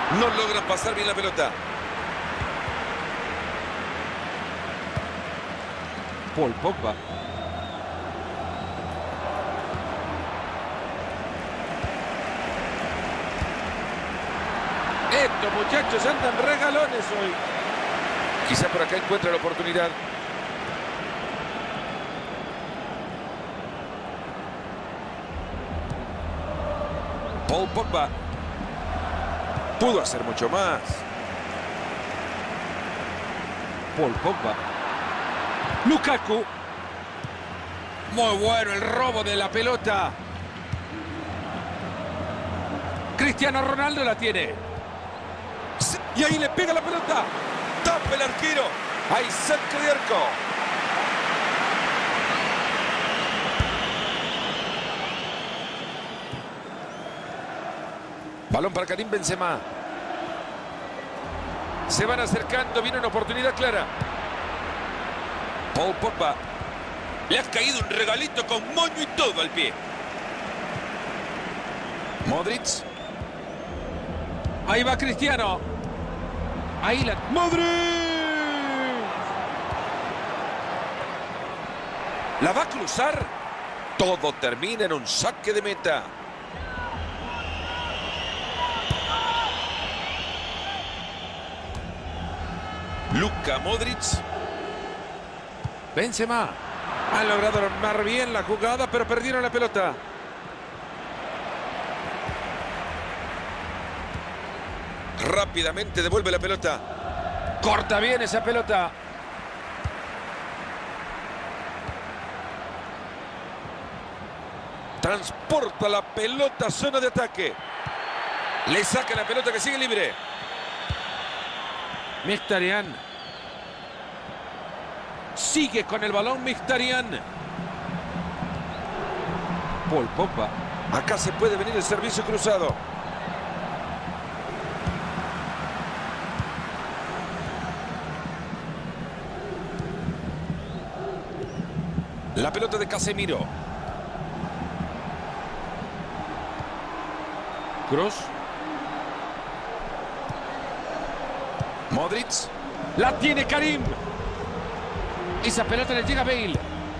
No logra pasar bien la pelota. Paul Pogba. Estos muchachos andan regalones hoy. Quizá por acá encuentra la oportunidad. Paul Pogba. Pudo hacer mucho más. Paul Pogba. Lukaku. Muy bueno el robo de la pelota. Cristiano Ronaldo la tiene. Y ahí le pega la pelota. Tapa el arquero. Hay saque de arco. Balón para Karim Benzema. Se van acercando. Viene una oportunidad clara. Paul Pogba. Le ha caído un regalito con moño y todo al pie. Modric. Ahí va Cristiano. Ahí la... ¡Modric! ¿La va a cruzar? Todo termina en un saque de meta. Luka Modric. Benzema. Han logrado armar bien la jugada, pero perdieron la pelota. Rápidamente devuelve la pelota. Corta bien esa pelota. Transporta la pelota a zona de ataque. Le saca la pelota que sigue libre. Mkhitaryan. Sigue con el balón Mkhitaryan. Paul Pogba. Acá se puede venir el servicio cruzado. La pelota de Casemiro. Kroos. Modric. La tiene Karim. Esa pelota le llega a Bale.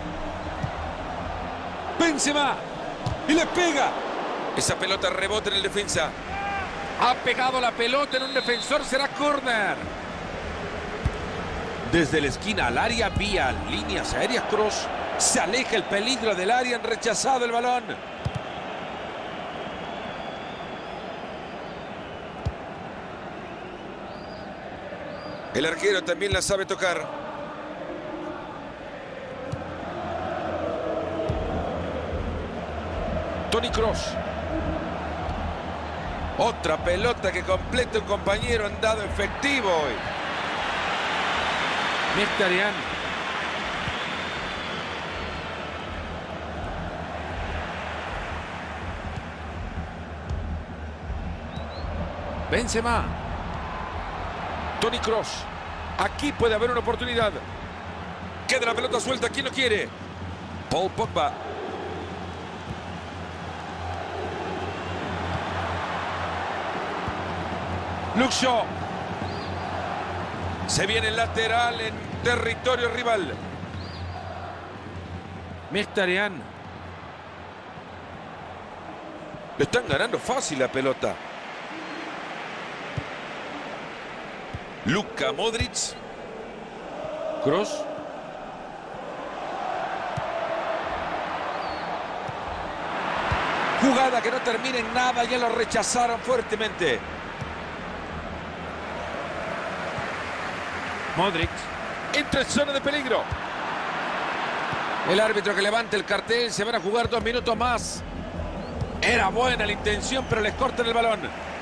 Benzema. Y le pega. Esa pelota rebota en el defensa. Ha pegado la pelota en un defensor. Será córner. Desde la esquina al área, vía líneas aéreas, Kroos. Se aleja el peligro del área. Han rechazado el balón. El arquero también la sabe tocar. Toni Kroos. Otra pelota que completa un compañero. Han dado efectivo hoy. Mkhitaryan. Benzema. Toni Kroos. Aquí puede haber una oportunidad. Queda la pelota suelta. ¿Quién lo quiere? Paul Pogba. Luke Shaw. Se viene el lateral en territorio rival. Mkhitaryan. Le están ganando fácil la pelota. Luka Modric. Kroos. Jugada que no termina en nada. Ya lo rechazaron fuertemente. Modric. Entra en zona de peligro. El árbitro que levanta el cartel. Se van a jugar 2 minutos más. Era buena la intención, pero les cortan el balón.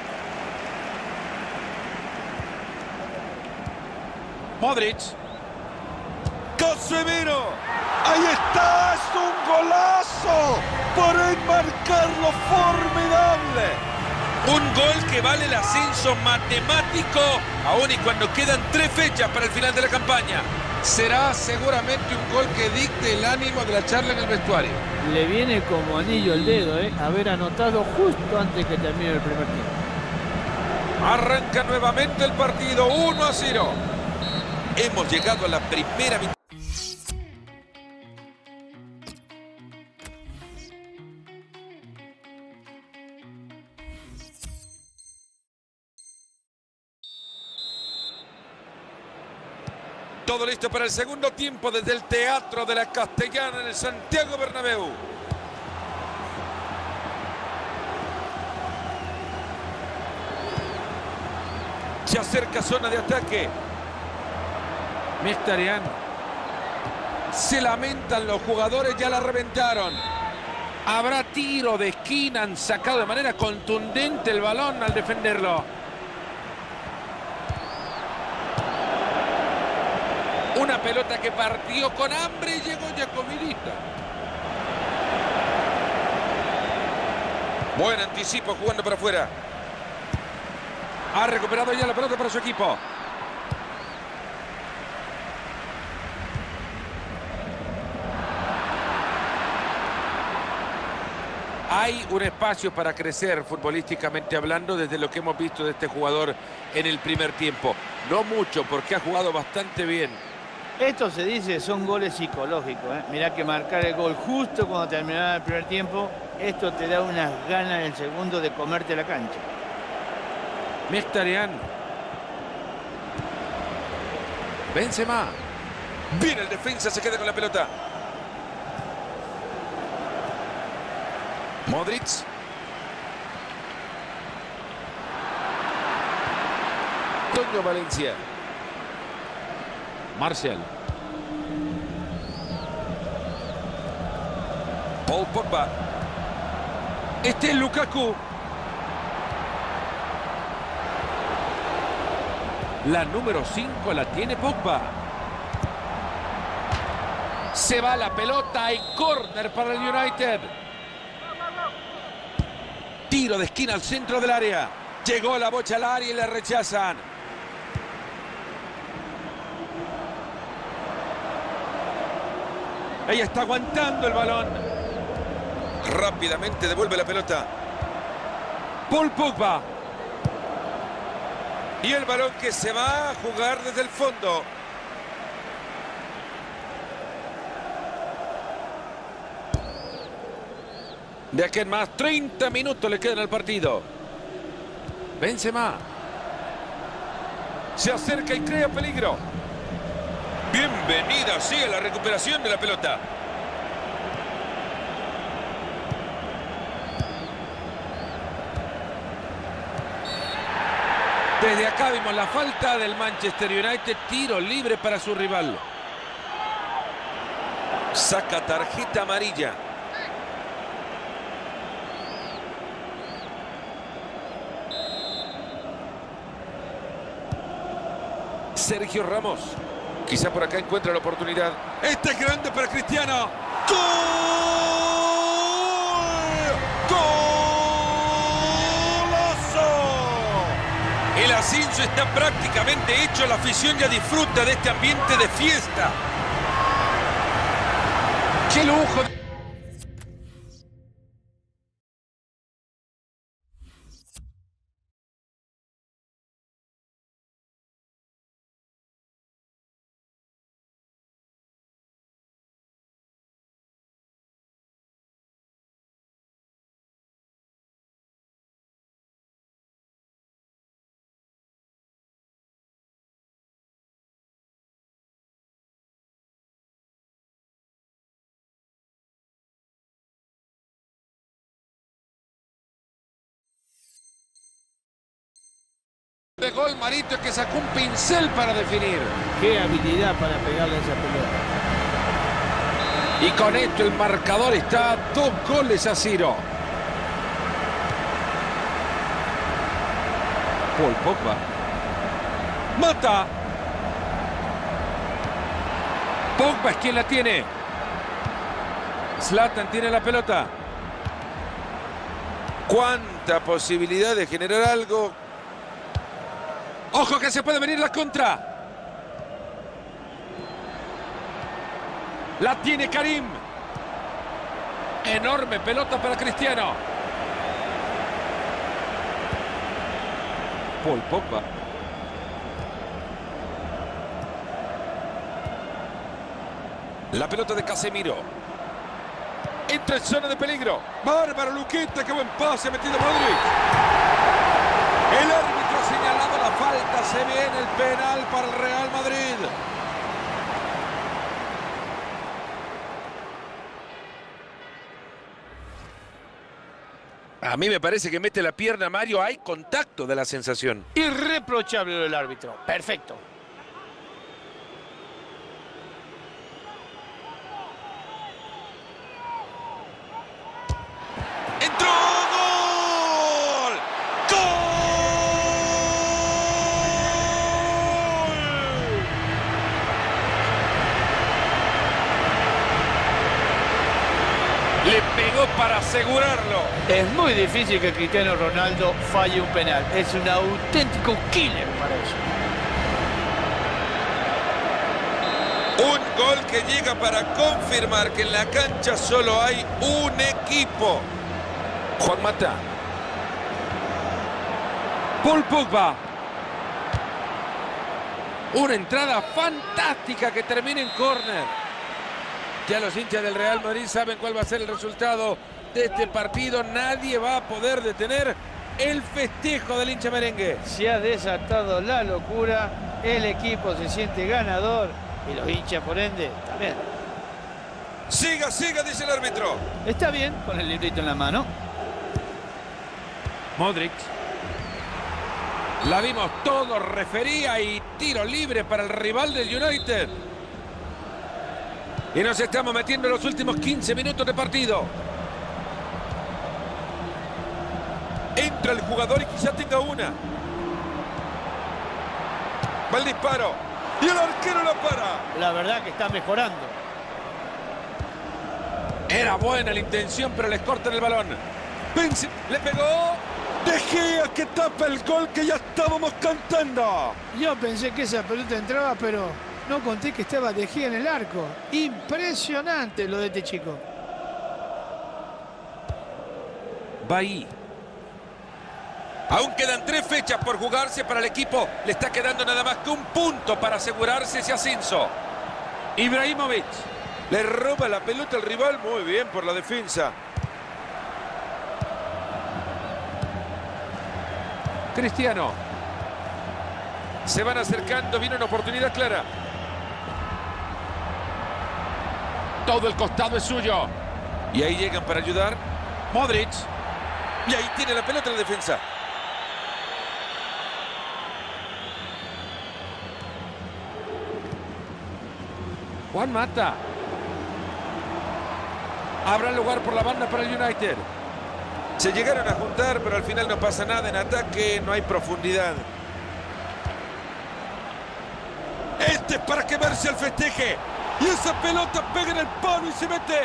Modric. Casemiro. Ahí está. Es un golazo. Por enmarcarlo formidable. Un gol que vale el ascenso matemático, aún y cuando quedan 3 fechas para el final de la campaña. Será seguramente un gol que dicte el ánimo de la charla en el vestuario. Le viene como anillo al dedo, haber anotado justo antes que termine el primer tiempo. Arranca nuevamente el partido, 1-0. Hemos llegado a la primera mitad. Todo listo para el segundo tiempo desde el Teatro de la Castellana en el Santiago Bernabéu. Se acerca zona de ataque. Mkhitaryan. Se lamentan los jugadores, ya la reventaron. Habrá tiro de esquina, han sacado de manera contundente el balón al defenderlo. Una pelota que partió con hambre y llegó Giacomidita. Buen anticipo jugando para afuera. Ha recuperado ya la pelota para su equipo. Hay un espacio para crecer futbolísticamente hablando desde lo que hemos visto de este jugador en el primer tiempo. No mucho porque ha jugado bastante bien. Esto se dice, son goles psicológicos, ¿eh? Mirá que marcar el gol justo cuando terminaba el primer tiempo, esto te da unas ganas en el segundo de comerte la cancha. Mkhitaryan. Benzema. Bien, el defensa se queda con la pelota. Modric. Toño Valencia. Marcial. Paul Pogba. Este es Lukaku. La número 5 la tiene Pogba. Se va la pelota y córner para el United. Tiro de esquina al centro del área. Llegó la bocha al área y le rechazan. Ella está aguantando el balón. Rápidamente devuelve la pelota. Paul Pogba. Y el balón que se va a jugar desde el fondo. De aquí en más, 30 minutos le quedan al partido. Benzema. Se acerca y crea peligro. Bienvenida, sí, a la recuperación de la pelota. Desde acá vimos la falta del Manchester United. Tiro libre para su rival. Saca tarjeta amarilla. Sergio Ramos. Quizá por acá encuentra la oportunidad. Este es grande para Cristiano. ¡Gol! ¡Golazo! El ascenso está prácticamente hecho. La afición ya disfruta de este ambiente de fiesta. ¡Qué lujo! De gol Marito que sacó un pincel para definir. Qué habilidad para pegarle a esa pelota. Y con esto el marcador está a 2 goles a 0. Paul Pogba. Mata. Pogba es quien la tiene. Zlatan tiene la pelota. Cuánta posibilidad de generar algo. ¡Ojo que se puede venir la contra! La tiene Karim. Enorme pelota para Cristiano. Paul Pogba. La pelota de Casemiro. Entra en zona de peligro. Bárbaro Luquita, qué buen pase ha metido Modric. El árbitro ha señalado la falta. Se viene el penal para el Real Madrid. A mí me parece que mete la pierna Mario. Hay contacto, de la sensación. Irreprochable del árbitro. Perfecto. ¡Entró! ¡Gol! ¡Gol! Le pegó para asegurarlo. Es muy difícil que Cristiano Ronaldo falle un penal. Es un auténtico killer para eso. Un gol que llega para confirmar que en la cancha solo hay un equipo. Juan Mata. Paul Pogba. Una entrada fantástica que termina en córner. Ya los hinchas del Real Madrid saben cuál va a ser el resultado de este partido. Nadie va a poder detener el festejo del hincha merengue. Se ha desatado la locura. El equipo se siente ganador. Y los hinchas, por ende, también. Siga, siga, dice el árbitro. Está bien, con el librito en la mano. Modric. La vimos todo, refería y tiro libre para el rival del United. Y nos estamos metiendo en los últimos 15 minutos de partido. Entra el jugador y quizá tenga una. Va el disparo. Y el arquero la para. La verdad que está mejorando. Era buena la intención, pero les cortan el balón. Vinci le pegó. De Gea que tapa el gol que ya estábamos cantando. Yo pensé que esa pelota entraba, pero no conté que estaba De Gea en el arco. Impresionante lo de este chico. Va ahí. Aún quedan 3 fechas por jugarse para el equipo. Le está quedando nada más que un punto para asegurarse ese ascenso. Ibrahimovic. Le roba la pelota al rival. Muy bien por la defensa. Cristiano. Se van acercando. Viene una oportunidad clara. Todo el costado es suyo. Y ahí llegan para ayudar. Modric. Y ahí tiene la pelota la defensa. Juan Mata. Habrá lugar por la banda para el United. Se llegaron a juntar, pero al final no pasa nada. En ataque no hay profundidad. Este es para que verse el festeje. Y esa pelota pega en el palo y se mete.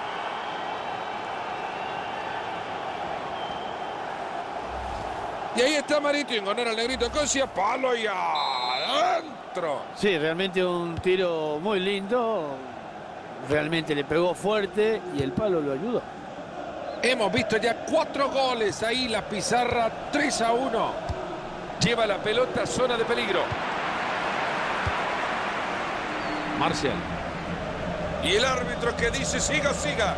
Y ahí está Marito, en honor al negrito Cosia, palo y adentro. Sí, realmente un tiro muy lindo. Realmente le pegó fuerte y el palo lo ayudó. Hemos visto ya 4 goles, ahí la pizarra 3-1. Lleva la pelota a zona de peligro. Marcial. Y el árbitro que dice siga, siga.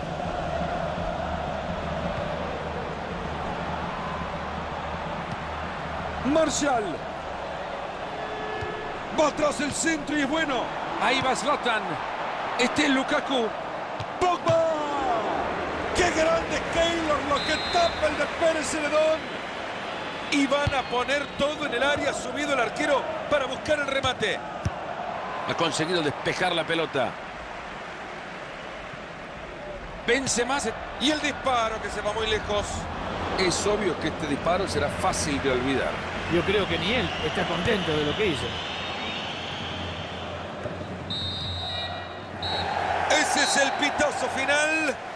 Marcial. Va atrás el centro y es bueno. Ahí va Zlatan. Este es Lukaku. ¡Pogba! ¡Qué grande Keylor! Lo que tapa el de Pérez Celedón. Y van a poner todo en el área. Subido el arquero para buscar el remate. Ha conseguido despejar la pelota. Benzema. Y el disparo que se va muy lejos. Es obvio que este disparo será fácil de olvidar. Yo creo que ni él está contento de lo que hizo. Ese es el pitazo final.